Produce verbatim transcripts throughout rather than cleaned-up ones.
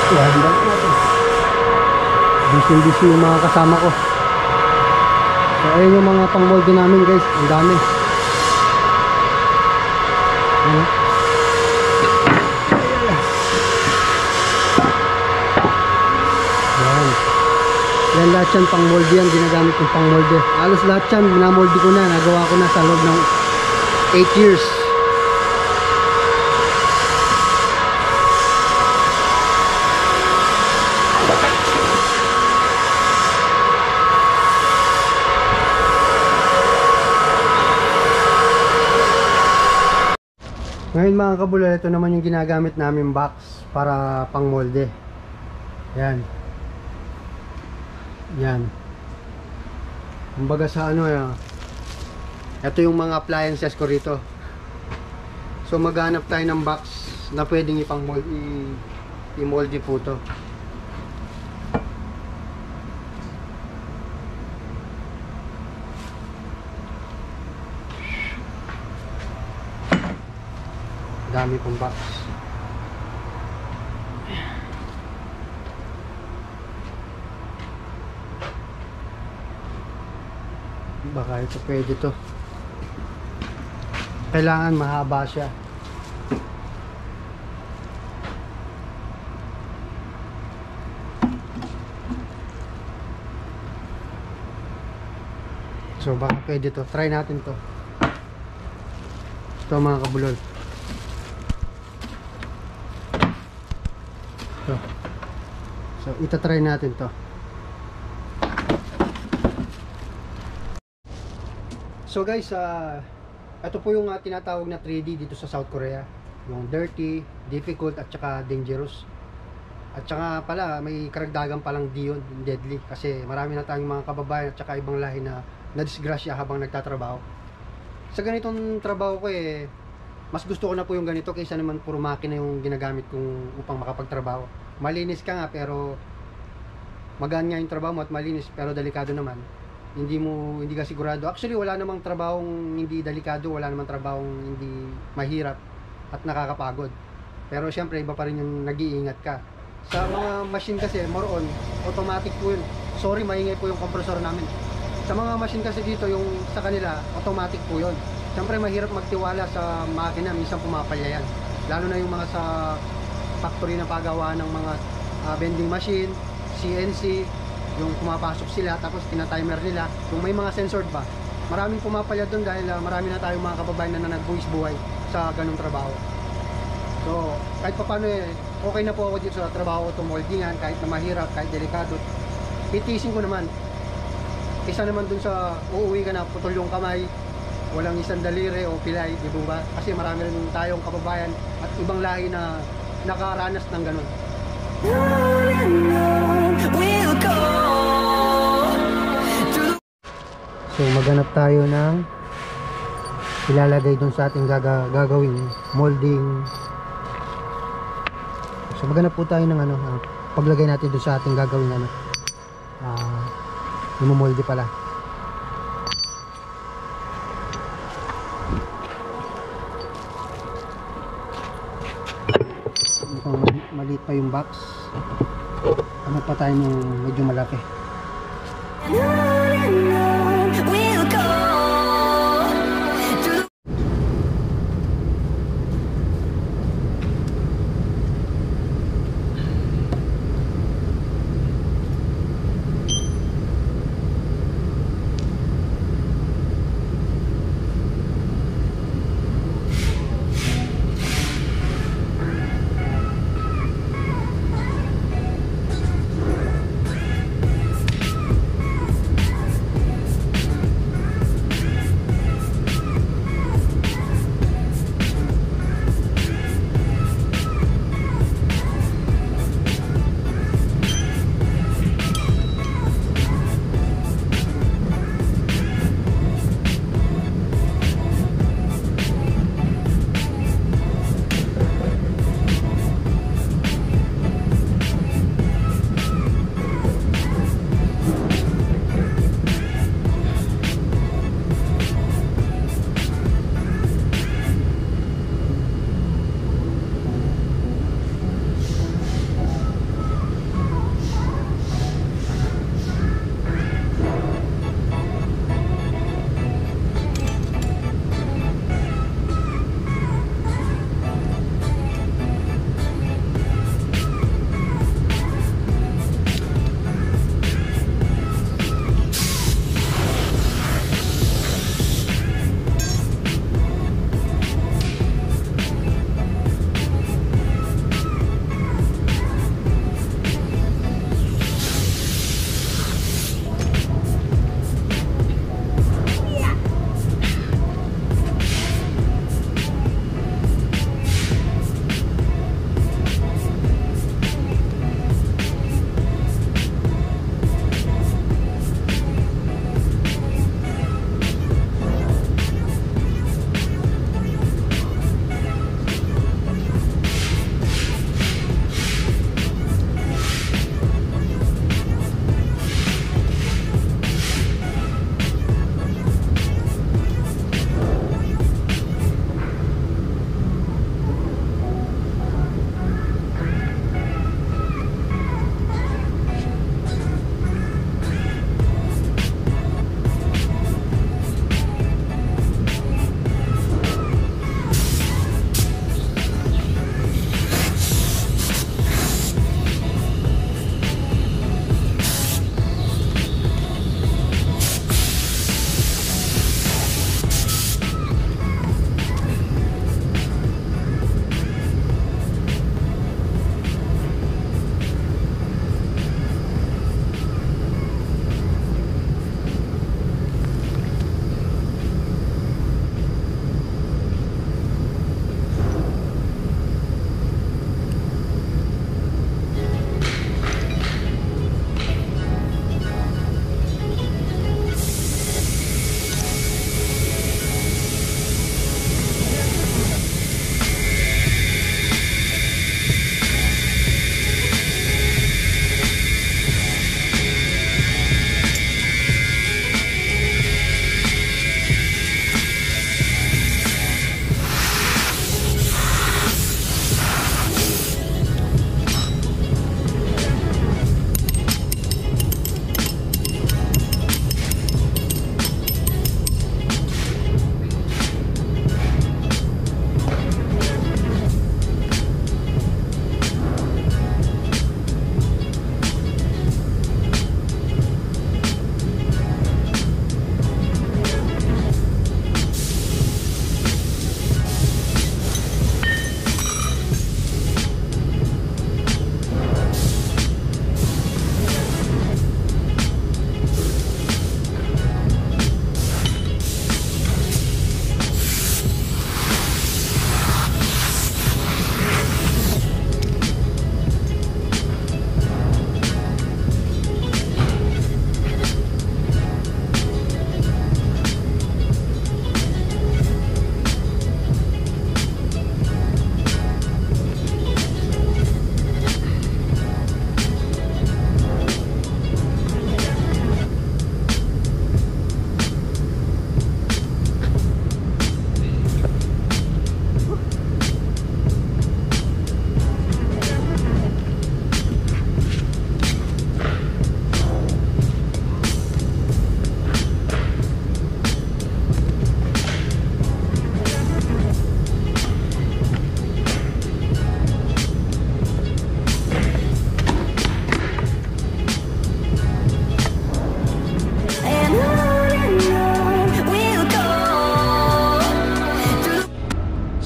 Yan, balik natin. Busy-busy yung mga kasama ko. So, ayun yung mga pang-molde namin guys. Ang dami. Ayan. Yan. Yan lahat yan pang-molde yan. Ginagamit kong pang-molde. Halos lahat yan. Minamolde ko na. Nagawa ko na sa loob ng eight years. Ngayon mga kabulal, ito naman yung ginagamit namin box para pang molde. Yan. Yan. Kumbaga sa ano, eh, ito yung mga appliances ko rito. So maghanap tayo ng box na pwedeng ipang molde, i-molde po to. Dami pong box. Baka ito pwede to. Kailangan mahaba siya. So baka pwede to. Try natin to. Ito mga kabulol. So, so itatry natin to. So guys, uh, ito po yung uh, tinatawag na three D dito sa South Korea. Yung dirty, difficult at saka dangerous. At saka pala may karagdagan palang D yun, deadly. Kasi marami na tayong mga kababayan at saka ibang lahi na nadisgrasya habang nagtatrabaho. Sa ganitong trabaho ko eh, mas gusto ko na po yung ganito kaysa naman puro makina yung ginagamit kong upang makapagtrabaho. Malinis ka nga pero magaan nga yung trabaho mo at malinis pero delikado naman. Hindi mo hindi ka sigurado. Actually wala namang trabahong hindi delikado, wala namang trabahong hindi mahirap at nakakapagod. Pero syempre iba pa rin yung nag-iingat ka. Sa mga machine kasi more on automatic po yun. Sorry, maingay po yung compressor namin. Sa mga machine kasi dito yung sa kanila automatic po yun. Siyempre mahirap magtiwala sa makina, minsan pumapalya yan. Lalo na yung mga sa factory na pagawaan ng mga uh, vending machine, C N C, yung pumapasok sila tapos tina-timer nila. Kung may mga censored ba, maraming pumapalya doon dahil uh, marami na tayong mga kababayan na nagbuwis buhay sa ganung trabaho. So kahit pa paano eh, okay na po ako dito sa trabaho ko moldingan, kahit na mahirap, kahit delikado. Titiisin ko naman. Isa naman dun sa uuwi ka na putol yung kamay, walang isang daliri o pilay, di ba? Kasi marami rin tayong kababayan at ibang lahi na nakaranas ng ganun. So maghanap tayo ng ilalagay dun sa ating gaga gagawin molding. So maghanap po tayo ng ano, uh, paglagay natin dun sa ating gagawin ano, uh, lumomolde pala. Maliit pa yung box, ano pa tayo ng medyo malaki.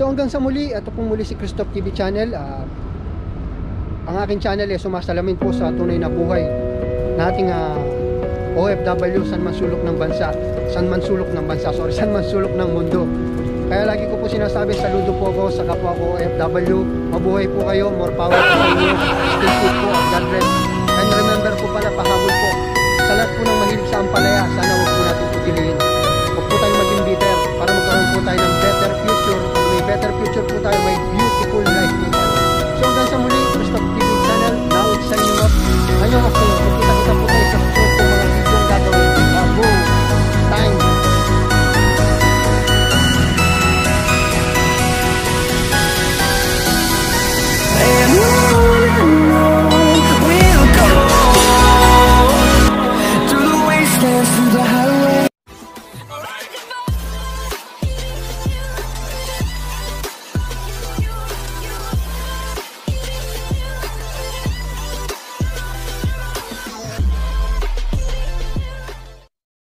So hanggang sa muli, ito pong muli si Christoph T V Channel. uh, Ang aking channel ay sumasalamin po sa tunay na buhay na ating uh, O F W san man sulok ng bansa, san man sulok ng bansa, sorry, san man sulok ng mundo. Kaya lagi ko po sinasabi, saludo po ako sa kapwa ko O F W. Mabuhay po kayo, more power po sa inyo. Stay fit po, God bless. And remember po pala, pahabol po sa lahat po ng mahilig sa ampalaya, sana